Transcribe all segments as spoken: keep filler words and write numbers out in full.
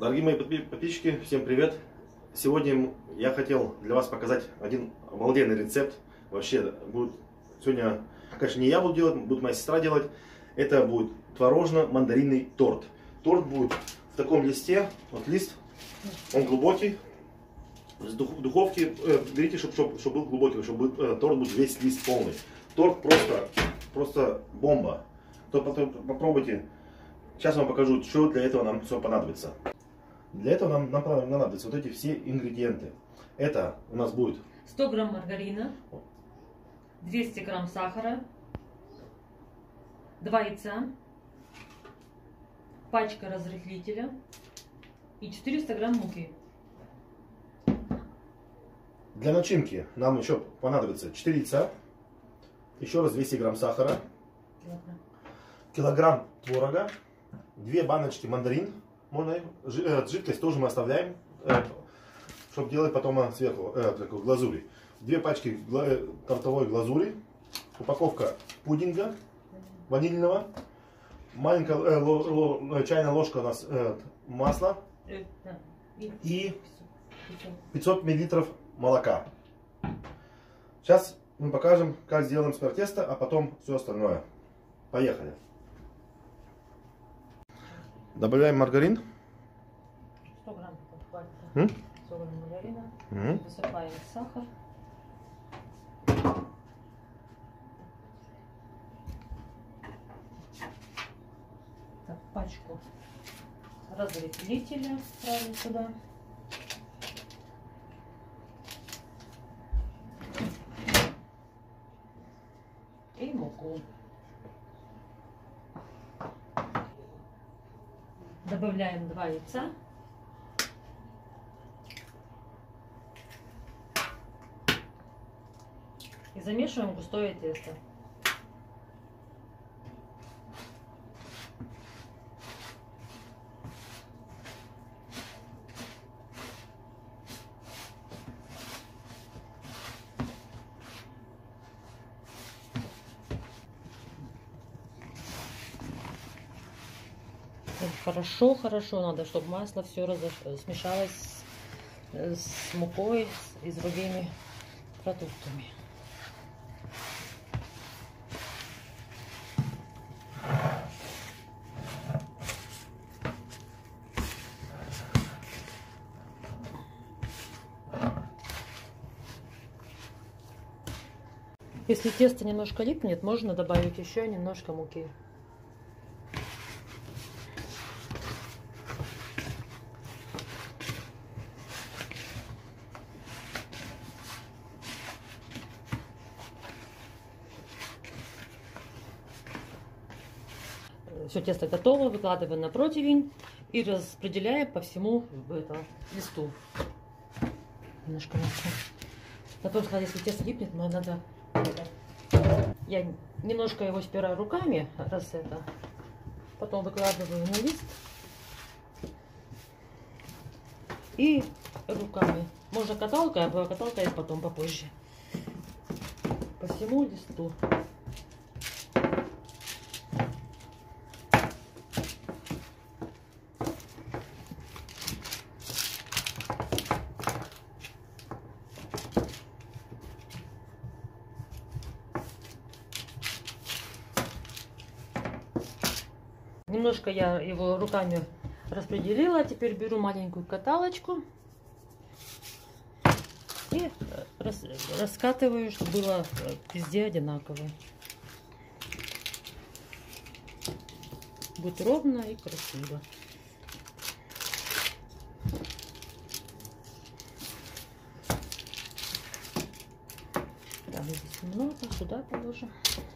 Дорогие мои подписчики, всем привет! Сегодня я хотел для вас показать один обалденный рецепт. Вообще, будет сегодня, конечно, не я буду делать, будет моя сестра делать. Это будет творожно-мандаринный торт. Торт будет в таком листе, вот лист, он глубокий. В духовке э, берите, чтобы, чтобы, чтобы был глубокий, чтобы э, торт будет весь лист полный. Торт просто, просто бомба. То потом попробуйте. Сейчас вам покажу, что для этого нам все понадобится. Для этого нам, нам понадобятся вот эти все ингредиенты. Это у нас будет сто грамм маргарина, двести грамм сахара, два яйца, пачка разрыхлителя и четыреста грамм муки. Для начинки нам еще понадобится четыре яйца, еще раз двести грамм сахара, Килограмм. килограмм творога, две баночки мандарин. Можно, жидкость тоже мы оставляем, чтобы делать потом сверху э, такой глазури. Две пачки гла тортовой глазури, упаковка пудинга ванильного, маленькая э, ло ло чайная ложка у нас э, масла и пятьсот миллилитров молока. Сейчас мы покажем, как сделаем спирт тесто, а потом все остальное. Поехали. Добавляем маргарин. сто грамм хватит. М? сто грамм маргарина. М? Высыпаем сахар. Так, пачку разрыхлителя ставим сюда. И муку. Добавляем два яйца. И замешиваем густое тесто. Хорошо, хорошо надо, чтобы масло все разош... смешалось с, с мукой и с другими продуктами. Если тесто немножко липнет, можно добавить еще немножко муки. Все, тесто готово, выкладываем на противень и распределяем по всему это, листу. Немножко масла. Потом, если тесто липнет, надо... Я немножко его спираю руками, раз это. Потом выкладываю на лист. И руками. Можно каталкой, а каталкой потом попозже. По всему листу. Немножко я его руками распределила. Теперь беру маленькую каталочку и рас, раскатываю, чтобы было везде одинаково. Будет ровно и красиво. Так, здесь много, сюда положим.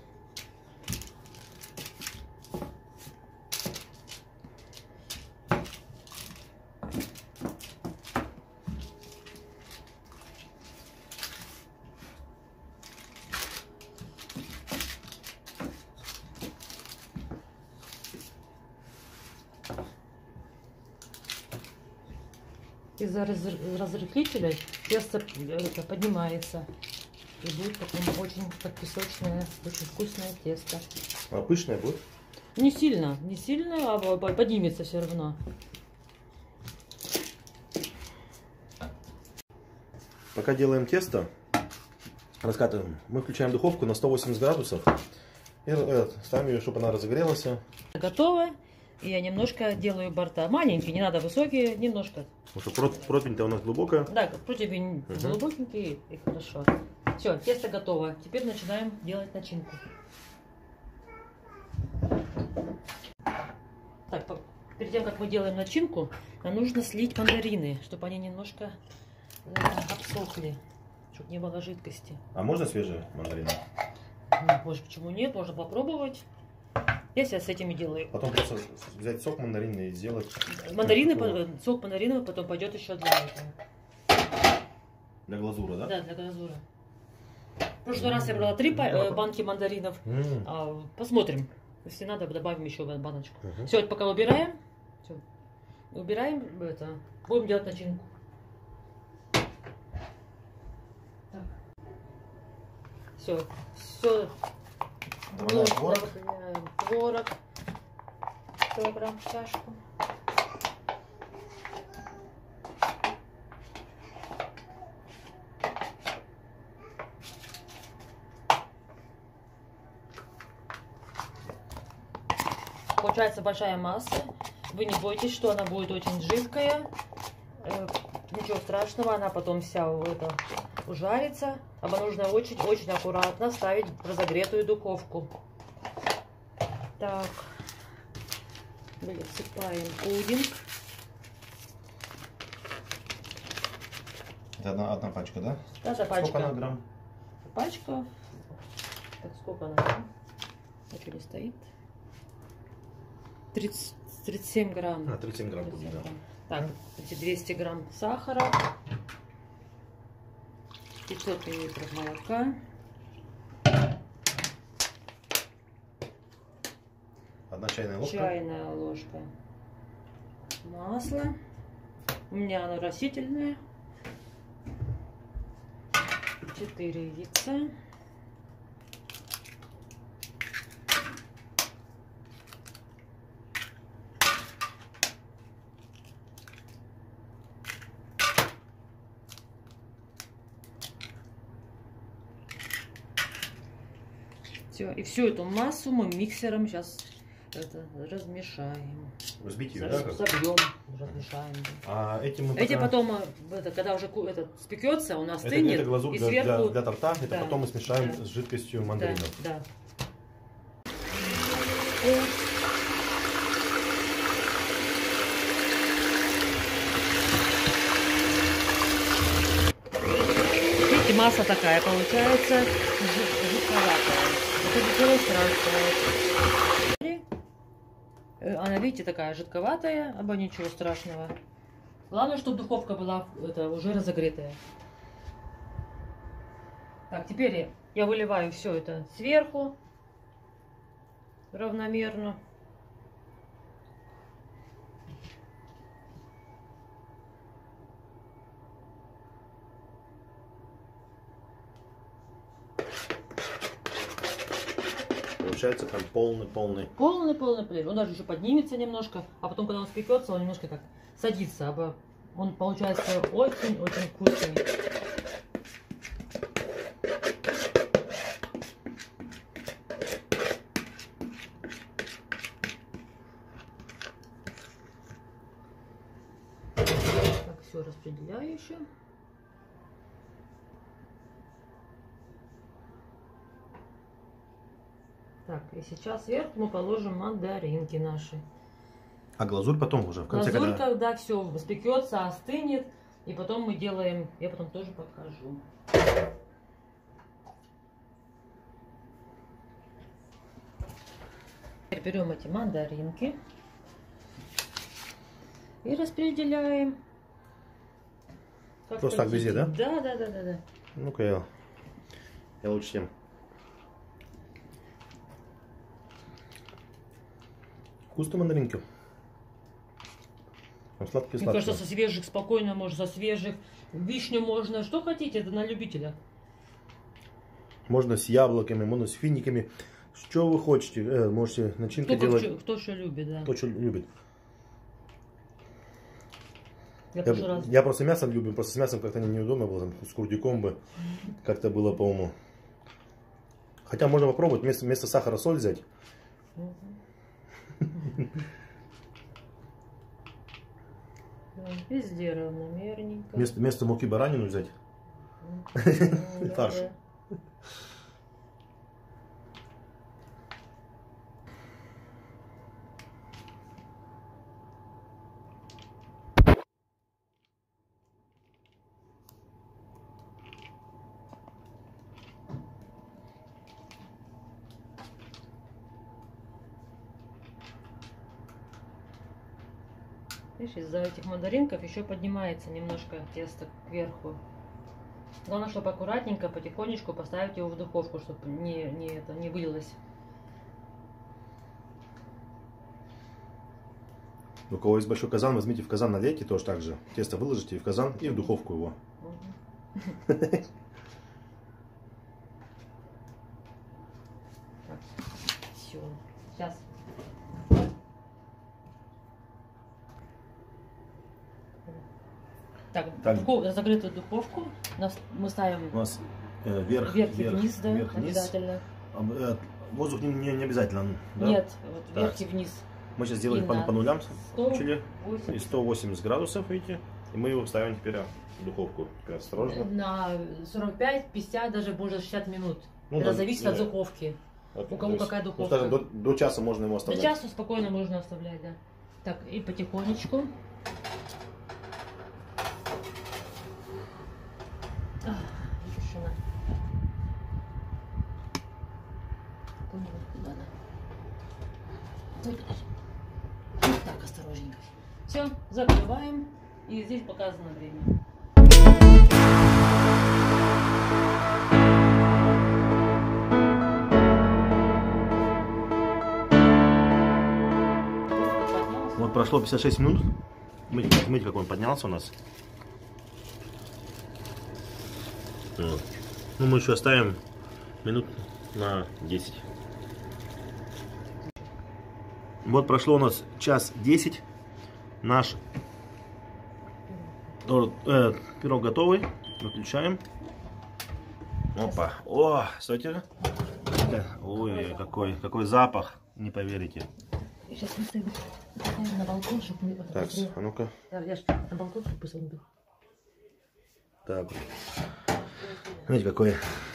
Из-за разрыхлителя тесто поднимается. И будет потом очень как песочное, очень вкусное тесто. А пышное будет? Не сильно, не сильно, а поднимется все равно. пока делаем тесто, раскатываем, мы включаем духовку на сто восемьдесят градусов и э, ставим ее, чтобы она разогрелась. Готово. И я немножко делаю борта. Маленькие, не надо высокие, немножко. Потому что противень-то у нас глубокая. Да, противень угу. глубокенький и хорошо. Все, тесто готово. Теперь начинаем делать начинку. Так, перед тем, как мы делаем начинку, нам нужно слить мандарины, чтобы они немножко обсохли, чтобы не было жидкости. А можно свежие мандарины? Может, почему нет? Можно попробовать. Я сейчас с этими делаю. Потом просто взять сок мандаринный и сделать... Мандарины, сок мандариновый потом пойдет еще для этого. Для глазура, да? Да, для глазура. В прошлый mm. раз я брала три mm. банки мандаринов. Mm. Посмотрим. Если надо, добавим еще баночку. Uh -huh. Все, пока убираем. Все. Убираем это. Будем делать начинку. Так. Все. Все. Ну, творог. Творог. Килограмм в чашку. Получается большая масса. Вы не бойтесь, что она будет очень жидкая. Э, ничего страшного, она потом вся это ужарится. А нужно очень-очень аккуратно ставить в разогретую духовку. Так. Высыпаем пудинг. Это одна, одна пачка, да? Да, за пачка. Сколько она грамм? Пачка. Так, сколько она грамм? Ничего не стоит. тридцать, тридцать семь грамм. А, тридцать семь грамм. тридцать семь грамм. Так, двести грамм сахара. пятьсот миллилитров молока. Одна чайная ложка. Чайная ложка масла. У меня оно растительное. четыре яйца. Все, и всю эту массу мы миксером сейчас это размешаем. Взбить ее, Заж... да? Забьем, размешаем. А эти мы пока... Эти потом, это, когда уже это спекется, он остынет. Это, это глазурь и для, сверху... для, для торта, это да, потом мы смешаем да, с жидкостью мандаринов. Да, да. Видите, масса такая получается, жидковатая. Это ничего страшного. Она, видите, такая жидковатая, обо ничего страшного. Главное, чтобы духовка была это, уже разогретая. Так, теперь я выливаю все это сверху равномерно. Получается прям полный-полный. Полный-полный плев. Он даже еще поднимется немножко, а потом, когда он спекется, он немножко так садится. Он получается очень-очень вкусный. Так, все распределяю еще. Так, и сейчас сверху мы положим мандаринки наши. А глазурь потом уже в конце, глазурь, когда... когда все спекется, остынет, и потом мы делаем, я потом тоже покажу. Теперь берем эти мандаринки и распределяем. Как просто так везде, да? Да, да, да, да, да. Ну-ка я, я лучше всем. Вкусные мандаринки. Сладкие, мне кажется, со свежих спокойно можно, со свежих. Вишню можно, что хотите, это на любителя. Можно с яблоками, можно с финиками. Что вы хотите, э, можете начинку кто, делать. Кто, кто что любит, да. Кто что любит. Я, Я, раз... я просто мясом люблю, просто с мясом как-то неудобно было, там, с курдюком бы как-то было, по-моему. Хотя можно попробовать вместо, вместо сахара соль взять. Везде равномерненько. Вместо, вместо муки баранину взять. Фарш. Видишь, из-за этих мандаринков еще поднимается немножко тесто кверху. Главное, чтобы аккуратненько, потихонечку поставить его в духовку, чтобы не, не, это, не вылилось. У кого есть большой казан, возьмите в казан, налейте тоже так же. Тесто выложите и в казан, и в духовку его. Все, сейчас. Так, Так. Духов, закрытую духовку мы ставим У нас э, вверх, вверх и вверх, вниз, да, вверх, вниз. обязательно. Э, воздух не, не, не обязательно. Да? Нет, вот Так. вверх и вниз. Мы сейчас сделали И по, на по нулям, сто включили, восемьдесят. и сто восемьдесят градусов, видите, и мы его ставим теперь в духовку. Теперь осторожно. На сорок пять, пятьдесят, даже может шестьдесят минут. Ну, Это да, зависит да. от духовки. Вот, У кого то есть, какая ну, духовка. скажем, до, до часа можно его До оставлять. часа спокойно можно оставлять, да. Так, и потихонечку. А, тишина. Куда она? Так, осторожненько. Все, закрываем. И здесь показано время. Вот прошло пятьдесят шесть минут. Смотрите, смотрите, как он поднялся у нас. Вот. Ну, мы еще оставим минут на десять. Вот прошло у нас час десять. Наш торт, э, пирог готовый. Выключаем. Опа. О, смотрите. Ой, какой, какой запах. Не поверите. Сейчас мы ставим на балкон, чтобы мы... Так, а ну-ка. Да, я ж на балкон, чтобы посмотрел. Так. Смотрите, какой.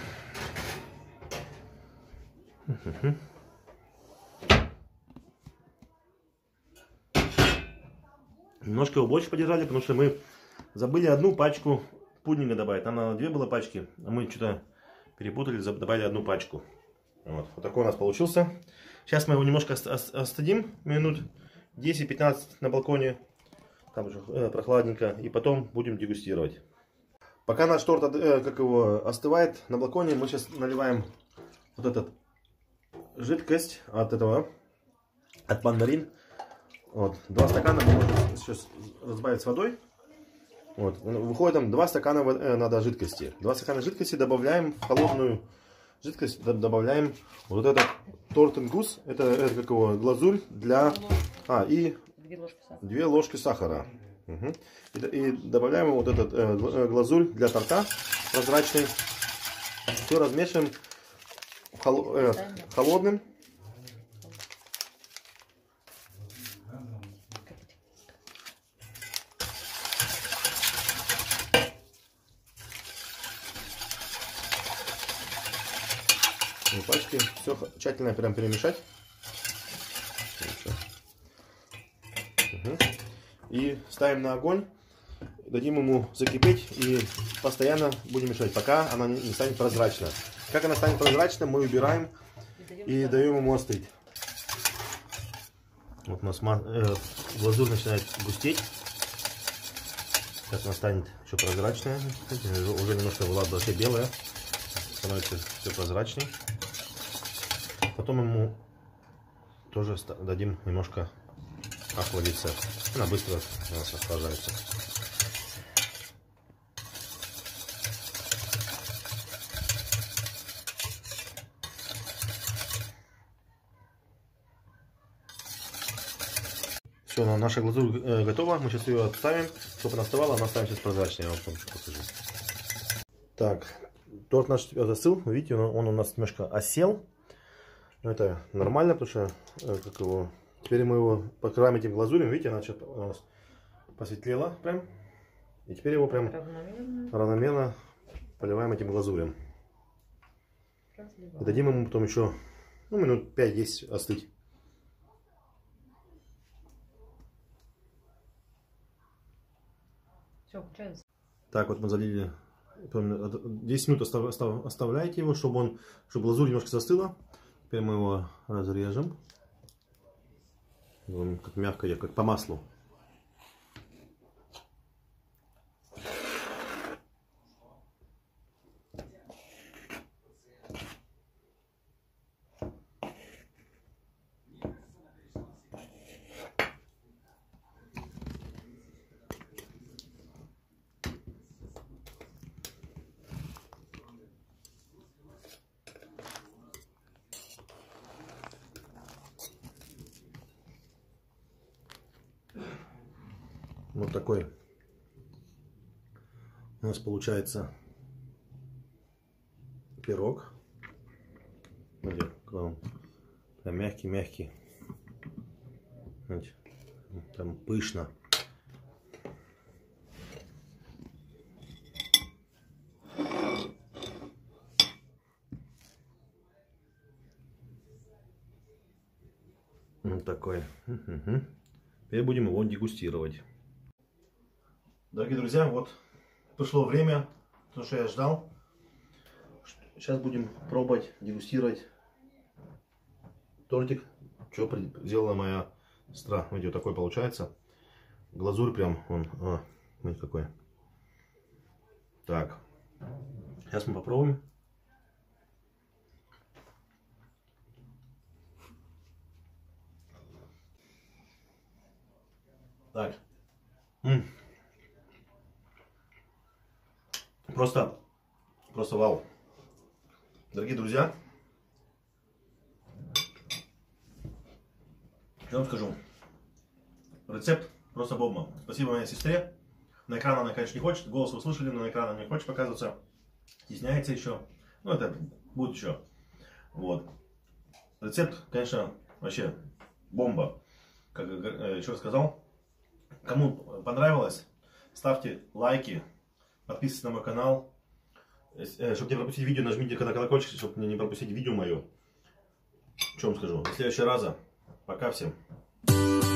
Немножко его больше подержали, потому что мы забыли одну пачку пудинга добавить. Там надо две было пачки, а мы что-то перепутали, добавили одну пачку. Вот, вот такой у нас получился. Сейчас мы его немножко остудим, минут десять-пятнадцать на балконе. Там уже э, прохладненько. И потом будем дегустировать. Пока наш торт э, как его, остывает на балконе, мы сейчас наливаем вот эту жидкость от этого, от мандарин. Вот, два стакана мы можем сейчас разбавить с водой. Вот, выходит там два стакана э, надо жидкости. Два стакана жидкости добавляем в холодную жидкость, добавляем вот этот тортенгус, это, это как его, глазурь для, а, и Две ложки сахара. Две ложки сахара. Угу. И, и добавляем вот этот э, глазурь для торта прозрачный. Все размешиваем хол, э, холодным. Пачки. Все тщательно прям перемешать. Угу. И ставим на огонь. Дадим ему закипеть и постоянно будем мешать, пока она не станет прозрачна. Как она станет прозрачной, мы убираем и даем ему остыть. Вот у нас э, глазурь начинает густеть. Сейчас она станет еще прозрачная. Уже немножко была вообще белая. Становится все прозрачней. Потом ему тоже дадим немножко охладиться. Она быстро у нас охлаждается. Все, наша глазурь э, готова. Мы сейчас ее отставим, чтобы она остывала. Она станет сейчас прозрачной. Я вам покажу. Так, торт наш застыл. Видите, он, он у нас немножко осел. Но это нормально, потому что э, как его... Теперь мы его покрываем этим глазурем. Видите, она сейчас у нас посветлела прям. И теперь его прям равномерно, равномерно поливаем этим глазурем. Разливаем. И дадим ему потом еще ну, минут пять-десять остыть. Все, получается. Так, вот мы залили. десять минут остав, остав, оставляйте его, чтобы он, чтобы глазурь немножко застыла. Теперь мы его разрежем. Он как мягко, как по маслу. Вот такой у нас получается пирог. Смотрите, он прям мягкий-мягкий. Прям пышно. Вот такой. Угу. Теперь будем его дегустировать. Дорогие друзья, вот пришло время, то, что я ждал. Сейчас будем пробовать, дегустировать тортик, что сделала моя сестра. Видите, вот такой получается. Глазурь прям, он, а, смотрите какой. Так, сейчас мы попробуем. Так. М-м. Просто, просто вау. Дорогие друзья, что вам скажу? Рецепт просто бомба. Спасибо моей сестре. На экран она, конечно, не хочет. Голос вы слышали, но на экран она не хочет показываться. Стесняется еще. Ну, это будет еще. Вот. Рецепт, конечно, вообще бомба. Как еще раз сказал. Кому понравилось, ставьте лайки. Подписывайтесь на мой канал. Чтобы не пропустить видео, нажмите на колокольчик, чтобы не пропустить видео мое. Что вам скажу? До следующего раза. Пока всем.